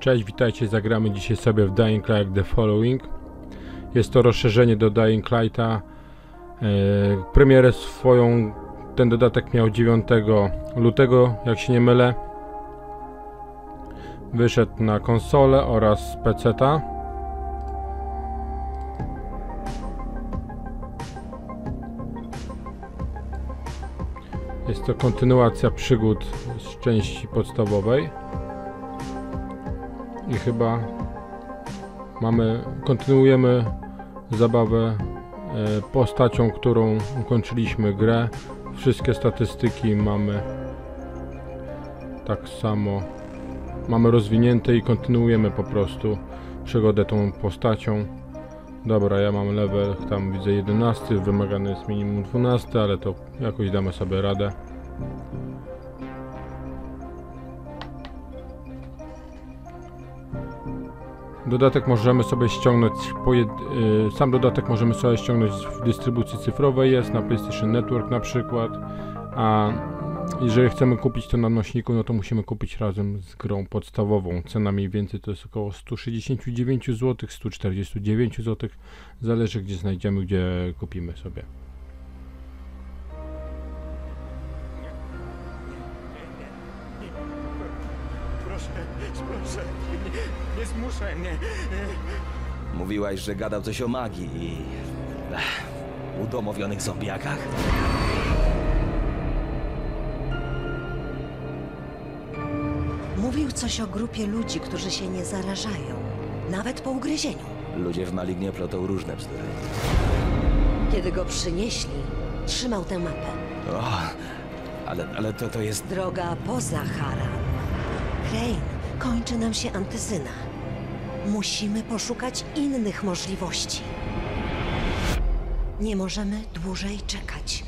Cześć, witajcie, zagramy dzisiaj sobie w Dying Light The Following. Jest to rozszerzenie do Dying Lighta. Premierę swoją ten dodatek miał 9 lutego, jak się nie mylę. Wyszedł na konsolę oraz PC-ta. Jest to kontynuacja przygód z części podstawowej. I chyba kontynuujemy zabawę postacią, którą ukończyliśmy grę. Wszystkie statystyki mamy tak samo. Mamy rozwinięte i kontynuujemy po prostu przygodę tą postacią. Dobra, ja mam level, tam widzę 11, wymagany jest minimum 12, ale to jakoś damy sobie radę. Dodatek możemy sobie ściągnąć, sam dodatek możemy sobie ściągnąć w dystrybucji cyfrowej, jest na PlayStation Network na przykład, a jeżeli chcemy kupić to na nośniku, no to musimy kupić razem z grą podstawową. Cena mniej więcej to jest około 169 zł, 149 zł, zależy gdzie znajdziemy, gdzie kupimy sobie. Proszę, nie zmuszaj mnie. Mówiłaś, że gadał coś o magii i... udomowionych zombiakach? Mówił coś o grupie ludzi, którzy się nie zarażają, nawet po ugryzieniu. Ludzie w Malignie plotą różne bzdury. Kiedy go przynieśli, trzymał tę mapę. O, ale to jest... Droga poza Haran. Crane, kończy nam się antyzyna. Musimy poszukać innych możliwości. Nie możemy dłużej czekać.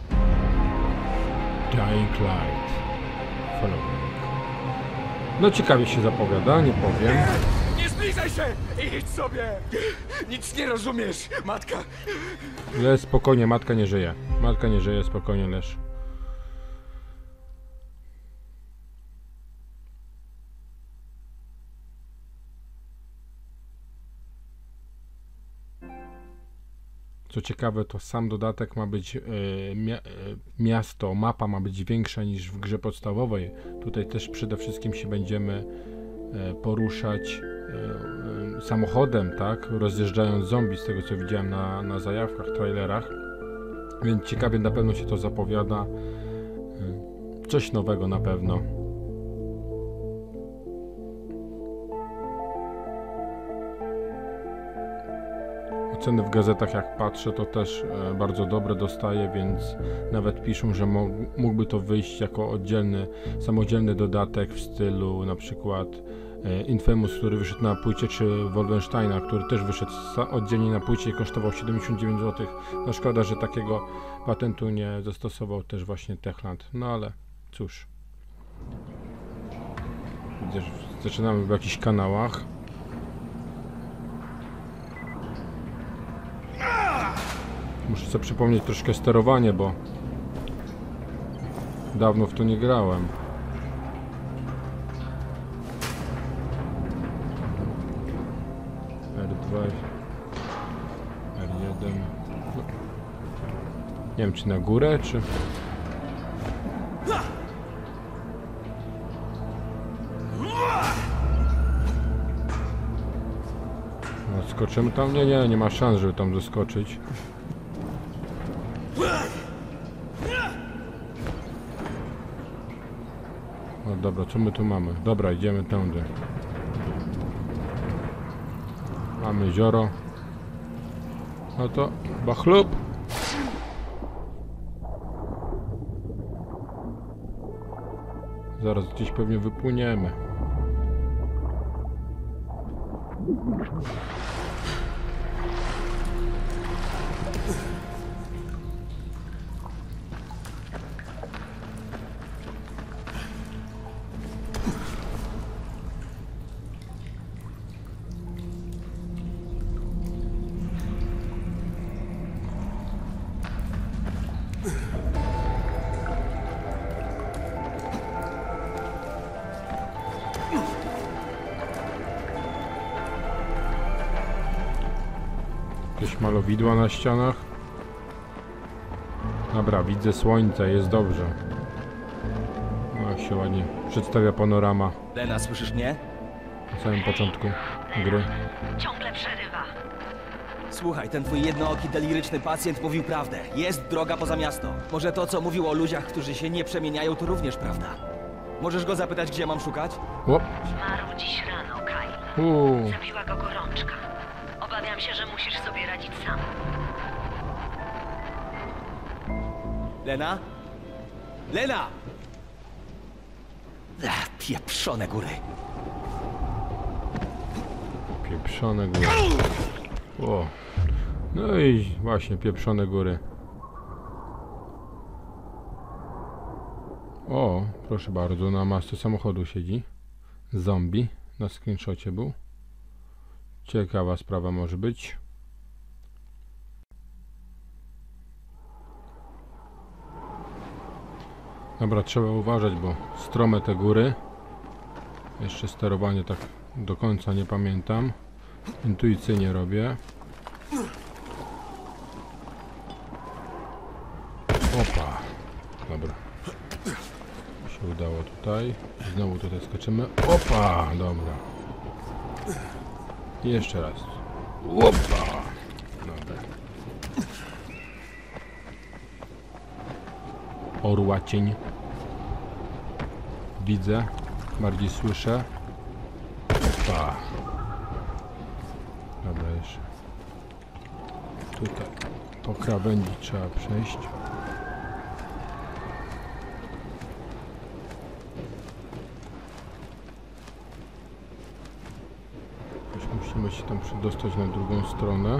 Dying Light Following. No ciekawie się zapowiada, nie powiem. Nie zbliżaj się! Idź sobie! Nic nie rozumiesz, matka! Ale spokojnie, matka nie żyje. Matka nie żyje, spokojnie leż. Co ciekawe, to sam dodatek ma być mapa ma być większa niż w grze podstawowej. Tutaj też przede wszystkim się będziemy poruszać samochodem, tak? Rozjeżdżając zombie, z tego co widziałem na zajawkach, trailerach. Więc ciekawie na pewno się to zapowiada. Coś nowego na pewno. Ceny w gazetach, jak patrzę, to też bardzo dobre dostaje, więc nawet piszą, że mógłby to wyjść jako samodzielny dodatek w stylu na przykład Infamous, który wyszedł na płycie, czy Wolfensteina, który też wyszedł oddzielnie na płycie i kosztował 79 zł. No szkoda, że takiego patentu nie zastosował też właśnie Techland, no ale cóż. Widzę, że zaczynamy w jakichś kanałach. Muszę sobie przypomnieć troszkę sterowanie, bo dawno w to nie grałem. R2, R1. No. Nie wiem, czy na górę, czy... No, skoczymy tam? Nie ma szans, żeby tam doskoczyć. No dobra, co my tu mamy? Dobra, idziemy tędy. Mamy jezioro. No to bachlub. Zaraz gdzieś pewnie wypłyniemy. Jakieś malowidła na ścianach. Dobra, widzę słońce, jest dobrze. O, jak się ładnie przedstawia panorama Lena, słyszysz mnie? na samym początku gry. Ciągle przerywa. Słuchaj, ten twój jednooki deliryczny pacjent mówił prawdę. Jest droga poza miasto. Może to, co mówił o ludziach, którzy się nie przemieniają, to również prawda. Możesz go zapytać, gdzie mam szukać? O, Zmarł dziś rano, Kyle. Zabiła go gorączka. Obawiam się, że musisz sobie radzić sam. Lena? Lena! Pieprzone góry. pieprzone góry. O. No i właśnie, pieprzone góry. O, proszę bardzo, na masce samochodu siedzi. Zombie, na screenshocie był. Ciekawa sprawa może być. Dobra, trzeba uważać, bo strome te góry. Jeszcze sterowanie tak do końca nie pamiętam. Intuicyjnie robię. Opa. Dobra. Się udało tutaj. Znowu tutaj skoczymy. Opa! Dobra. I jeszcze raz. Opa! Dobra. Orła cień. Widzę. Bardziej słyszę. Opa. Dobra, jeszcze. Tutaj. Po krawędzi trzeba przejść. Już musimy się tam przedostać na drugą stronę.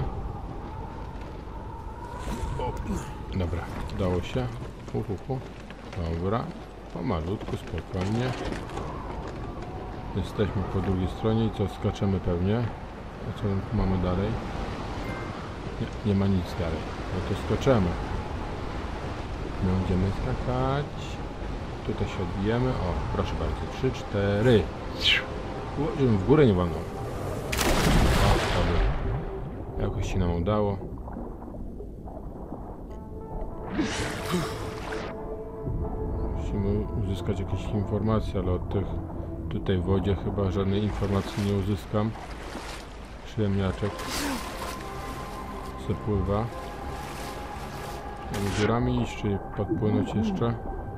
O. Dobra, udało się. Dobra. Pomalutku, spokojnie. Jesteśmy po drugiej stronie i co? Skaczemy pewnie. A co tu mamy dalej? Nie ma nic dalej. No to skaczemy. Będziemy skakać. Tutaj się odbijemy. O, proszę bardzo. 3, 4. Żebym w górę nie walnął. O, dobra. Jakoś się nam udało. Musimy uzyskać jakieś informacje, ale od tych tutaj w wodzie chyba żadnej informacji nie uzyskam. Przyjemniaczek se pływa. Mamy dziurami iść, czy podpłynąć jeszcze?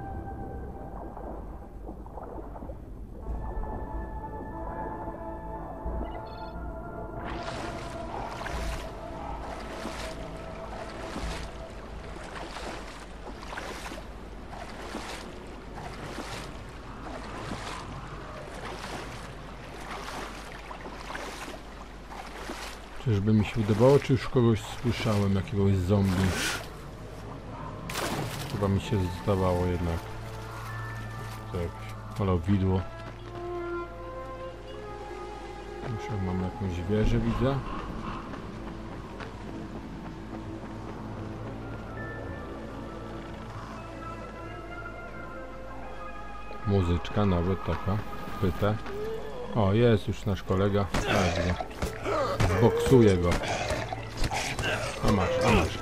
Czyżby mi się wydawało, czy już kogoś słyszałem, jakiegoś zombie? Chyba mi się zdawało jednak. To jakieś malowidło. Już mam jakąś wieżę, widzę. Muzyczka nawet taka. Pytę. O, jest już nasz kolega. Tak, zboksuję go. A masz.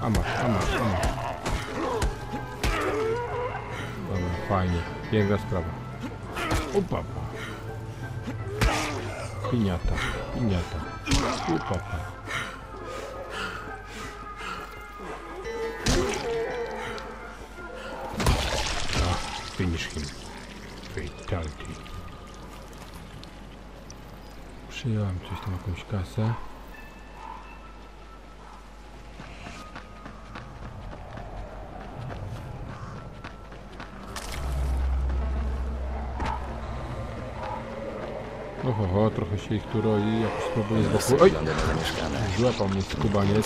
Dobra, fajnie. Piękna sprawa. Upapa. Piniata. Upapa. Finish him. Fatality. Przyjąłem coś tam, jakąś kasę. Oho, trochę się ich tu roi, jakoś spróbuję z boku. Oj! Złapał mnie skubaniec.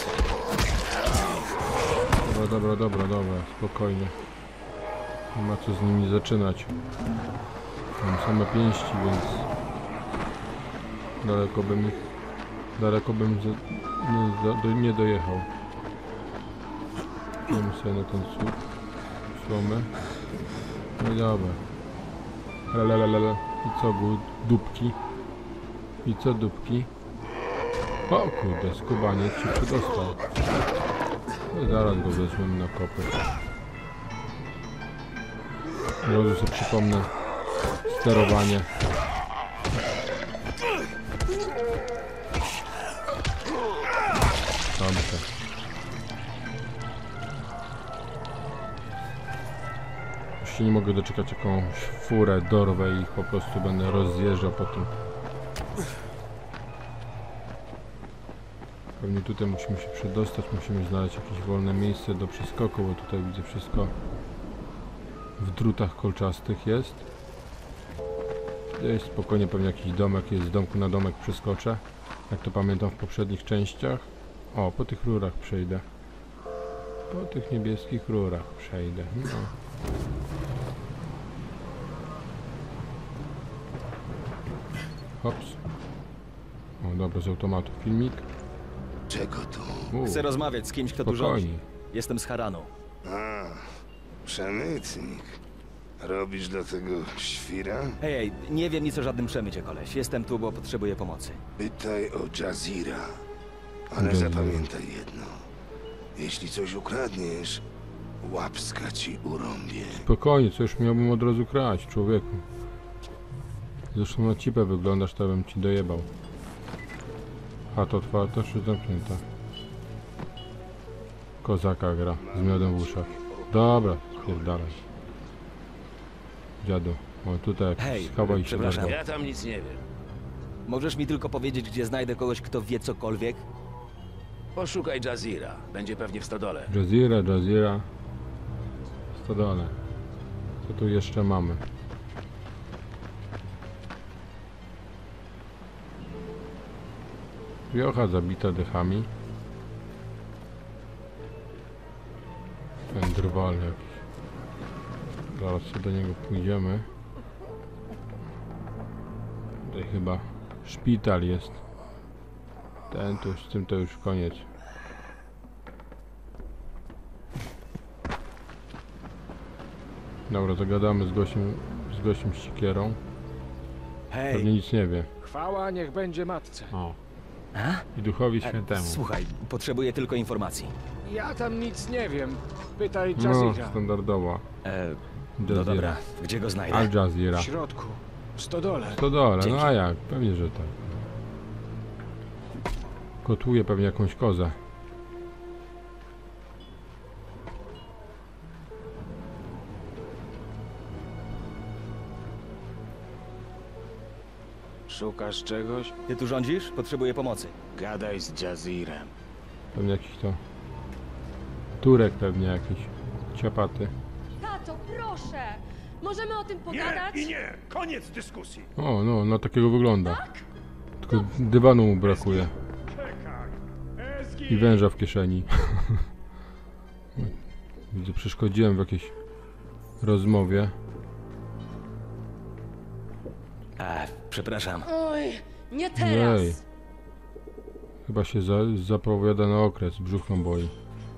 Dobra, spokojnie. Nie ma co z nimi zaczynać. Mam same pięści, więc daleko bym nie dojechał. Idziemy sobie na ten słup. Słomy. No i dobra. I co, dupki? I co, dupki? O kurde, skubaniec się przedostał. No, zaraz go weźmiemy na kopy. Od razu sobie przypomnę sterowanie. Dobrze. Już się nie mogę doczekać, jakąś furę dorwę i po prostu będę rozjeżdżał po tym. Pewnie tutaj musimy się przedostać, musimy znaleźć jakieś wolne miejsce do przeskoku, bo tutaj widzę wszystko w drutach kolczastych jest. Gdzieś spokojnie pewnie jakiś domek jest, z domku na domek przeskoczę, jak to pamiętam w poprzednich częściach. O, po tych rurach przejdę. Po tych niebieskich rurach przejdę. No. Hops. O, dobra, z automatu filmik. Czego tu? Chcę rozmawiać z kimś, kto tu rządzi. Spokojnie. Jestem z Haranu. A, przemytnik. Robisz dla tego świra? Hej, nie wiem nic o żadnym przemycie, koleś. Jestem tu, bo potrzebuję pomocy. Pytaj o Jazira. Ale Jazira. zapamiętaj jedno. Jeśli coś ukradniesz, łapska ci urąbie. Spokojnie, co już miałbym od razu kraść, człowieku. Zresztą na cipę wyglądasz, to bym ci dojebał. Chata otwarta czy zamknięta? Kozaka gra, z miodem w uszach. Dobra, spierdalaj. Dziadu, o tutaj Hej, jakiś kawał i się przepraszam. zerwał. Ja tam nic nie wiem. Możesz mi tylko powiedzieć, gdzie znajdę kogoś, kto wie cokolwiek? Poszukaj Jazira. Będzie pewnie w stodole. Jazira. Stodole. Co tu jeszcze mamy? Wiocha zabita dechami. Ten drwal jakiś. Zaraz sobie do niego pójdziemy. Tutaj chyba szpital jest. Ten tu, z tym to już koniec. Dobra, zagadamy z gościem z sikierą. Pewnie Hej, nic nie wie. Chwała niech będzie matce. O. A? I Duchowi Świętemu. Słuchaj, potrzebuję tylko informacji. Ja tam nic nie wiem. Pytaj No, Jazira. standardowa. No Jazira. dobra, gdzie go znajdę? Al Jazeera. W środku. W stodole. To dole, Dzięki. no a jak? Pewnie, że tak. Gotuje pewnie jakąś kozę. Szukasz czegoś? Ty tu rządzisz? Potrzebuję pomocy. Gadaj z Jazirem. Pewnie jakiś to... Turek pewnie jakiś. Ciapaty. Tato, proszę! Możemy o tym pogadać? Nie, koniec dyskusji. O, no, no takiego wygląda. Tylko dywanu mu brakuje. Czekaj. I węża w kieszeni. Widzę, przeszkodziłem w jakiejś rozmowie. Przepraszam. Oj, nie teraz! Jej. Chyba się zapowiada na okres, brzuch ją boli.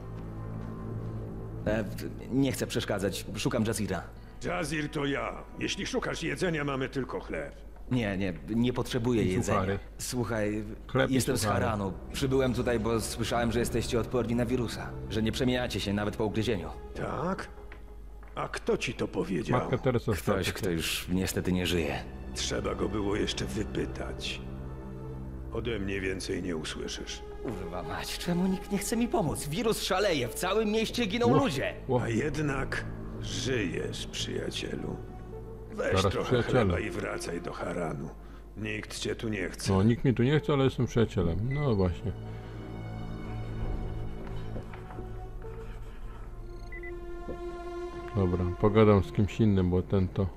Nie chcę przeszkadzać, szukam Jazira. Jazir to ja. Jeśli szukasz jedzenia, mamy tylko chleb. Nie potrzebuję I jedzenia. suchary. Słuchaj, Chleb i jestem z suchary. Haranu. Przybyłem tutaj, bo słyszałem, że jesteście odporni na wirusa. Że nie przemieniacie się nawet po ugryzieniu. Tak? A kto ci to powiedział? Matka Teresa Ktoś, Starczyk. kto już niestety nie żyje. Trzeba go było jeszcze wypytać. Ode mnie więcej nie usłyszysz. Kurwa mać, czemu nikt nie chce mi pomóc? Wirus szaleje, w całym mieście giną ludzie. Ło, A jednak żyjesz, przyjacielu. Weź Zaraz, trochę przyjacielu. chleba i wracaj do Haranu. Nikt cię tu nie chce. no, nikt mnie tu nie chce, ale jestem przyjacielem. No właśnie. Dobra, pogadam z kimś innym, bo ten to...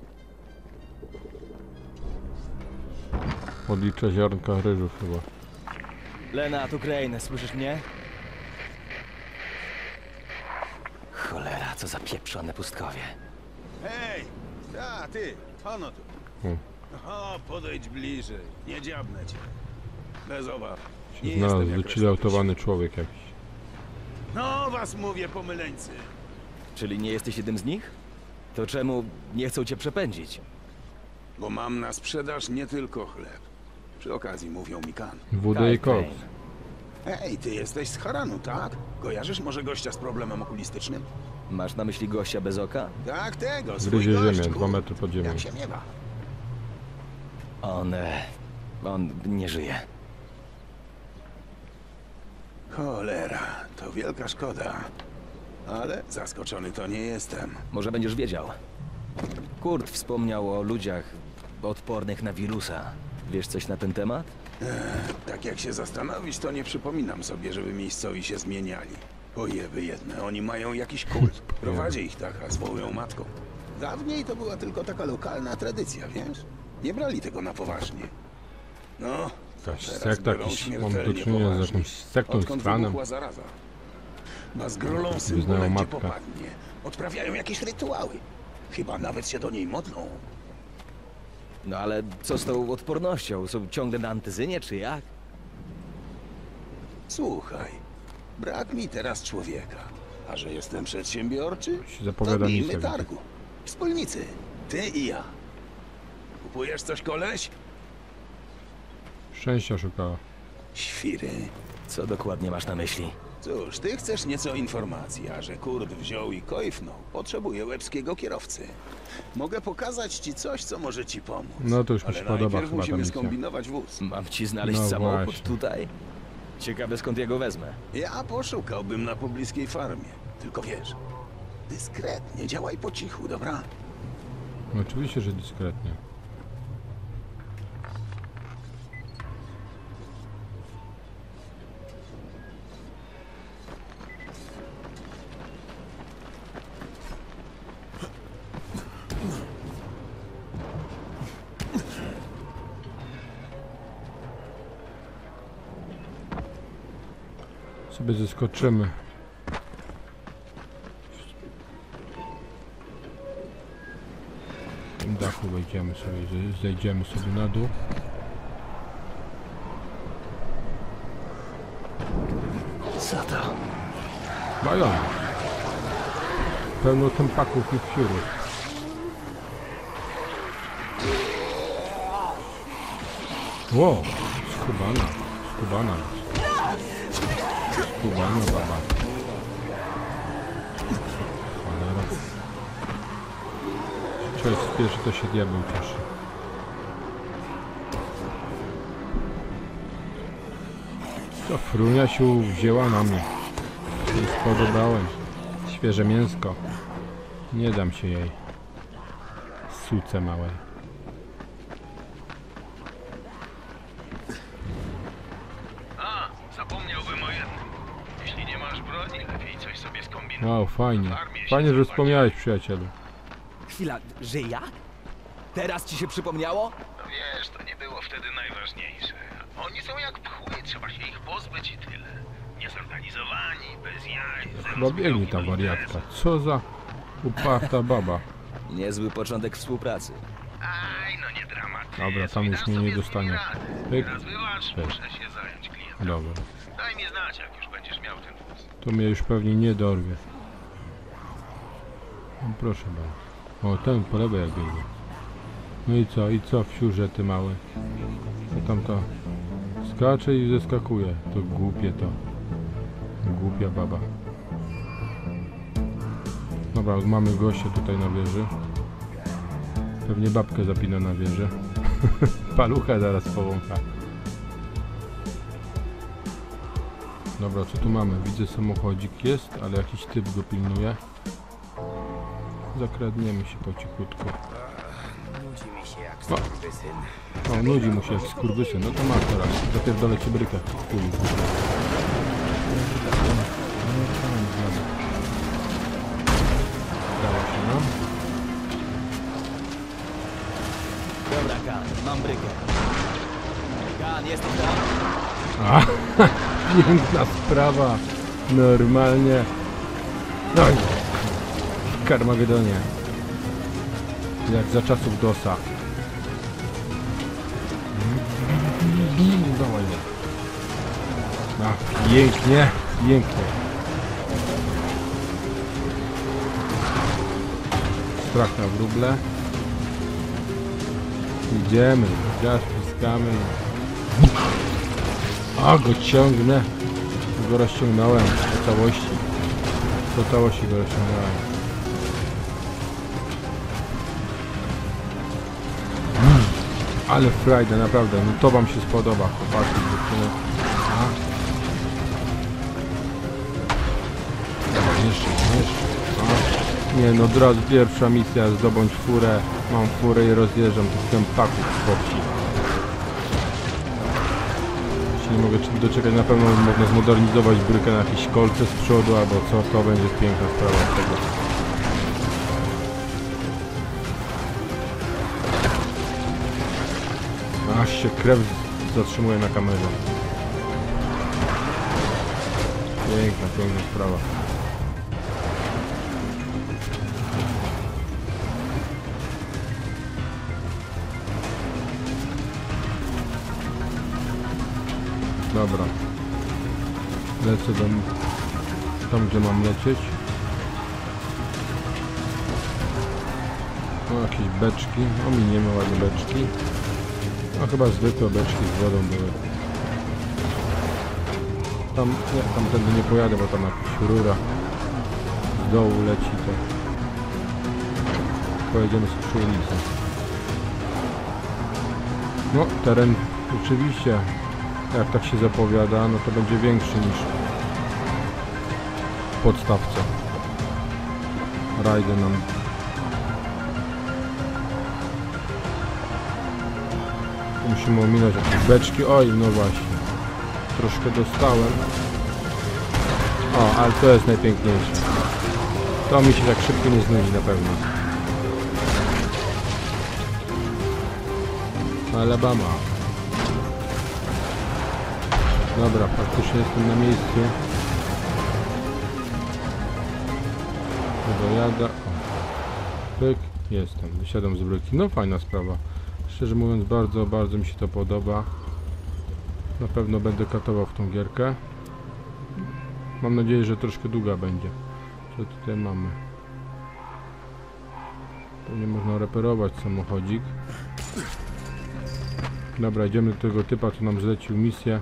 Odlicza ziarnka ryżu chyba. Lena, tu Crane, słyszysz mnie? Cholera, co za pieprzone pustkowie. Hej! A, ty! Ono tu. O, podejdź bliżej. Nie dziabnę cię. Bez obaw. Się Nie znalazł jestem jak wychilloutowany człowiek jakiś. No was mówię, pomyleńcy. Czyli nie jesteś jednym z nich? To czemu nie chcą cię przepędzić? Bo mam na sprzedaż nie tylko chleb. Przy okazji mówią mi kan. Wódę Kyle i koks. Crane. Ej, ty jesteś z Haranu, tak? Kojarzysz może gościa z problemem okulistycznym? Masz na myśli gościa bez oka? Tak, tego, swój Gryzie gość, ziemię, 2 kur- metry pod ziemią. Jak się miewa? On nie żyje. Cholera, to wielka szkoda. Ale zaskoczony to nie jestem. Może będziesz wiedział. Kurt wspomniał o ludziach odpornych na wirusa. Wiesz coś na ten temat? Tak jak się zastanowić, to nie przypominam sobie, żeby miejscowi się zmieniali. Ojeby jedne, oni mają jakiś kult. Prowadzi ich taka, zwołują matką. Dawniej to była tylko taka lokalna tradycja, wiesz? Nie brali tego na poważnie. No, Jakaś teraz sekta, biorą jakiś, mam do śmiertelnie czynienia z poważnie. jakąś sektą, Odkąd stranem. wybuchła zaraza. Bazgroląsy Wyznają gdzie matkę. popadnie. Odprawiają jakieś rytuały. Chyba nawet się do niej modlą. No ale co z tą odpornością? Są ciągle na antyzynie, czy jak? Słuchaj, brak mi teraz człowieka. A że jestem przedsiębiorczy, Się zapowiada to bijmy misja. targu. Wspólnicy, ty i ja. Kupujesz coś, koleś? Szczęścia szukała. Świry. Co dokładnie masz na myśli? Cóż, ty chcesz nieco informacji, a że kurt wziął i kojfnął, potrzebuję łebskiego kierowcy. Mogę pokazać ci coś, co może ci pomóc. No to już mi Ale się podoba najpierw chyba ta musimy misja. skombinować wóz. Mam ci znaleźć No samochód właśnie. tutaj? Ciekawe skąd jego wezmę. Ja poszukałbym na pobliskiej farmie. Tylko wiesz, dyskretnie, działaj po cichu, dobra? No oczywiście, że dyskretnie. Sobie zeskoczymy. W tym dachu wejdziemy sobie, zejdziemy sobie na dół. Co to? Mają. Pełno tempaków i wsiurów. Wow, skubana, skubana. Skubana baba. Cholera. Człowiek spieszy, to się diabeł cieszy. To frunia się wzięła na mnie. Nie spodobałem. Świeże mięsko. Nie dam się jej. Suce małej. A, zapomniałbym o jednym. Jeśli nie masz broni, lepiej coś sobie skombinuj. O, fajnie. W armii się Fajnie, że zobaczy. wspomniałeś, przyjacielu. Chwila, że jak? Teraz ci się przypomniało? No wiesz, to nie było wtedy najważniejsze. Oni są jak pchły, trzeba się ich pozbyć i tyle. Niezorganizowani, bez jaj. Chyba biegnie ta wariatka. Co za uparta baba. Niezły początek współpracy. Aj, no nie dramatycznie. Dobra, tam już mnie nie dostanie. Pyk. Teraz wybacz, Pyk. muszę się zająć klientem. Dobra. Daj mi znać, jak już będziesz miał ten wóz. To mnie już pewnie nie dorwie. No, proszę bardzo. O, ten po lewej jak biegnie. No i co? I co, wsiurze ty mały? No tam to skacze i zeskakuje. To głupie to. Głupia baba. Dobra, mamy gościa tutaj na wieży. Pewnie babkę zapina na wieży. Palucha zaraz powącha. Dobra, co tu mamy? Widzę, samochodzik jest, ale jakiś typ go pilnuje. Zakradniemy się po cichutku. O, nudzi mu się jak skurwysyn. No to masz teraz. Zapierdolę ci brykę. Chuj. Dało się nam. Dobra, Kan, mam brykę. Kan, jesteś tam? A, piękna sprawa. Normalnie. No i w Karmagedonie. Jak za czasów DOS-a. Dawaj. A, pięknie, pięknie. Strach na wróble. Idziemy, gaz wciskamy. A, go ciągnę. Go rozciągnąłem do całości. Do całości go rozciągnąłem. Ale frajda, naprawdę. No to wam się spodoba, chłopaki, dziewczyny. Jeszcze. Nie no, od razu pierwsza misja, zdobądź furę. Mam furę i rozjeżdżam tych tempaków w wsi. Nie mogę doczekać, na pewno można zmodernizować brykę na jakieś kolce z przodu albo co, to będzie piękna sprawa z tego. Aż się krew zatrzymuje na kamerze. Piękna sprawa. Dobra. Lecę tam, gdzie mam lecieć. O, jakieś beczki. Ominiemy ładne beczki. No chyba zwykłe beczki z wodą były. Tamtędy nie pojadę, bo tam jakaś rura z dołu leci, to pojedziemy sobie przy ulicy. No, teren rzeczywiście, jak tak się zapowiada, no to będzie większy niż w podstawce. Rajdę nam. Musimy ominąć jakieś beczki. Oj, no właśnie. Troszkę dostałem. O, ale to jest najpiękniejsze. To mi się tak szybko nie znudzi na pewno. Alabama. Dobra, faktycznie jestem na miejscu. Dojada. Pyk, jestem. Wysiadam z bryki. No fajna sprawa. Szczerze mówiąc, bardzo mi się to podoba. Na pewno będę katował w tą gierkę. Mam nadzieję, że troszkę długa będzie. Co tutaj mamy? Pewnie można reperować samochodzik. Dobra, idziemy do tego typa, co nam zlecił misję.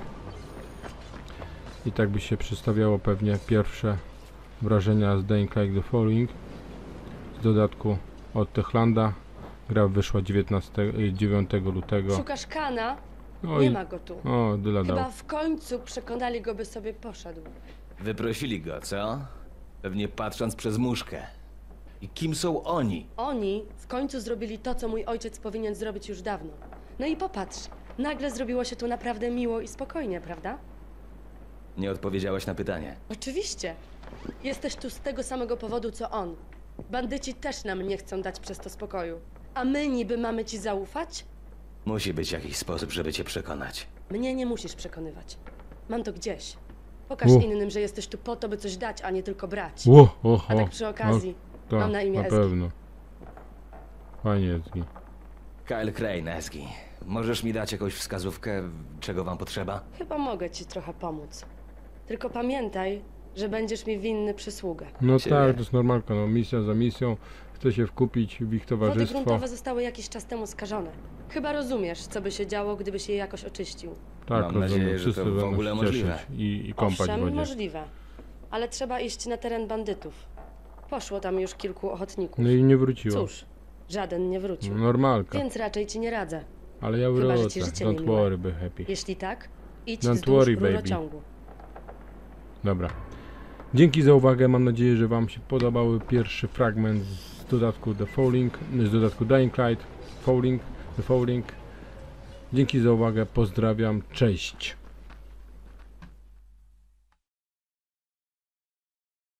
I tak by się przedstawiało pewnie pierwsze wrażenia z Dying Light The Falling. Z dodatku od Techlanda. Gra wyszła 9 lutego. Szukasz Kana? Oj. Nie ma go tu. O, Dyla dał. Chyba w końcu przekonali go, by sobie poszedł. Wyprosili go, co? Pewnie patrząc przez muszkę. I kim są oni? Oni w końcu zrobili to, co mój ojciec powinien zrobić już dawno. No i popatrz, nagle zrobiło się tu naprawdę miło i spokojnie, prawda? Nie odpowiedziałaś na pytanie. Oczywiście. Jesteś tu z tego samego powodu, co on. Bandyci też nam nie chcą dać przez to spokoju. A my niby mamy ci zaufać? Musi być jakiś sposób, żeby cię przekonać. Mnie nie musisz przekonywać. Mam to gdzieś. Pokaż innym, że jesteś tu po to, by coś dać, a nie tylko brać. A tak przy okazji, no, mam na imię na Ezgi. pewno. Fajnie, Ezgi. Kyle Crane, Ezgi. Możesz mi dać jakąś wskazówkę, czego wam potrzeba? Chyba mogę ci trochę pomóc. Tylko pamiętaj, że będziesz mi winny przysługę. No Ciebie. tak, to jest normalka, no misja za misją. Chcę się wkupić w ich Wody towarzystwo. gruntowe zostały jakiś czas temu skażone. Chyba rozumiesz, co by się działo, gdybyś je jakoś oczyścił. Tak, Mam rozumiem. nadzieję, że Wszyscy to w będą ogóle się możliwe. cieszyć i kąpać w Owszem, wodzie. możliwe. Ale trzeba iść na teren bandytów. Poszło tam już kilku ochotników. No i nie wróciło. Cóż, żaden nie wrócił. Normalka. Więc raczej ci nie radzę. Ale ja Chyba, że wrócę. ci życie Don't niemiłe. worry, be happy. Jeśli tak, idź Don't wzdłuż worry, baby. rurociągu. Dobra. Dzięki za uwagę. Mam nadzieję, że wam się podobał pierwszy fragment z dodatku The Falling, z dodatku Dying Light The Falling. Dzięki za uwagę. Pozdrawiam. Cześć.